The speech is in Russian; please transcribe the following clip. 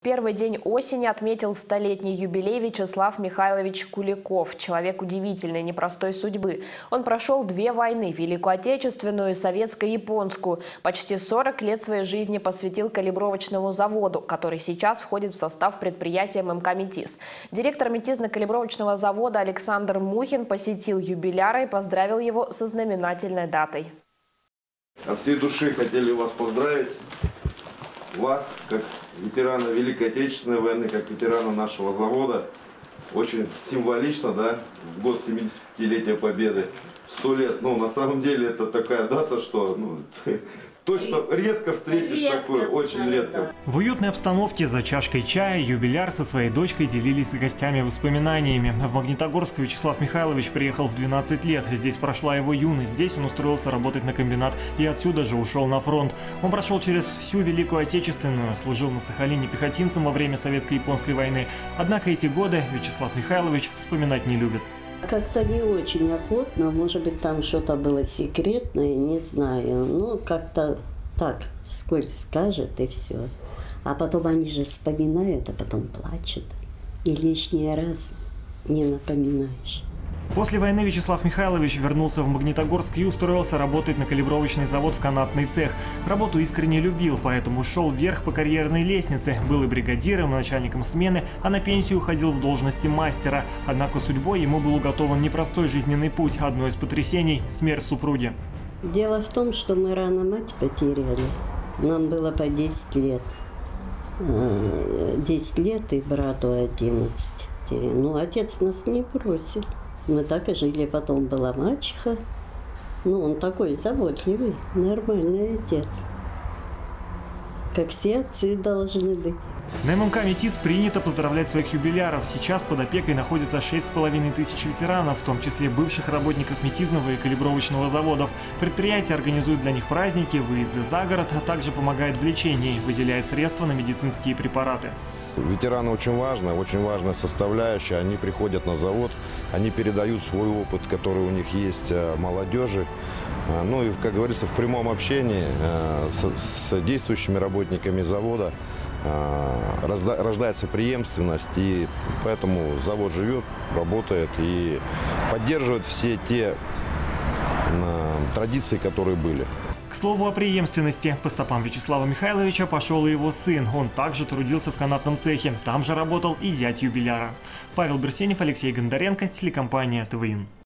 Первый день осени отметил столетний юбилей Вячеслав Михайлович Куликов. Человек удивительной, непростой судьбы. Он прошел 2 войны – Великую Отечественную и Советско-японскую. Почти 40 лет своей жизни посвятил калибровочному заводу, который сейчас входит в состав предприятия ММК «Метиз». Директор метизно-калибровочного завода Александр Мухин посетил юбиляра и поздравил его со знаменательной датой. От всей души хотели вас поздравить. Вас, как ветерана Великой Отечественной войны, как ветерана нашего завода. Очень символично, да, в год 75-летия Победы. 100 лет. Ну, на самом деле, это такая дата, что точно редко встретишь такое, очень редко. В уютной обстановке за чашкой чая юбиляр со своей дочкой делились с гостями воспоминаниями. В Магнитогорск Вячеслав Михайлович приехал в 12 лет. Здесь прошла его юность. Здесь он устроился работать на комбинат и отсюда же ушел на фронт. Он прошел через всю Великую Отечественную, служил на Сахалине пехотинцем во время Советско-японской войны. Однако эти годы Вячеслав Михайлович вспоминать не любит. Как-то не очень охотно, может быть, там что-то было секретное, не знаю. Ну, как-то так, вскользь скажет и все. А потом они же вспоминают, а потом плачут. И лишний раз не напоминаешь. После войны Вячеслав Михайлович вернулся в Магнитогорск и устроился работать на калибровочный завод в канатный цех. Работу искренне любил, поэтому шел вверх по карьерной лестнице. Был и бригадиром, и начальником смены, а на пенсию уходил в должности мастера. Однако судьбой ему был уготован непростой жизненный путь. Одно из потрясений – смерть супруги. Дело в том, что мы рано мать потеряли. Нам было по 10 лет. 10 лет и брату 11. Ну, отец нас не бросил. Мы так и жили. Потом была мачеха. Ну, он такой заботливый, нормальный отец. Как все отцы должны быть. На ММК «Метиз» принято поздравлять своих юбиляров. Сейчас под опекой находится 6500 ветеранов, в том числе бывших работников метизного и калибровочного заводов. Предприятие организует для них праздники, выезды за город, а также помогает в лечении, выделяет средства на медицинские препараты. Ветераны очень важная составляющая. Они приходят на завод, они передают свой опыт, который у них есть молодежи. Ну и, как говорится, в прямом общении с действующими работниками завода рождается преемственность, и поэтому завод живет, работает и поддерживает все те традиции, которые были. К слову о преемственности, по стопам Вячеслава Михайловича пошел и его сын. Он также трудился в канатном цехе. Там же работал и зять юбиляра. Павел Берсенев, Алексей Гондаренко, телекомпания ТВИН.